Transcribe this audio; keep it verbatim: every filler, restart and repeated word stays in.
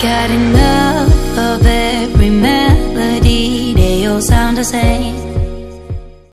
got enough of every melody. They all sound the same.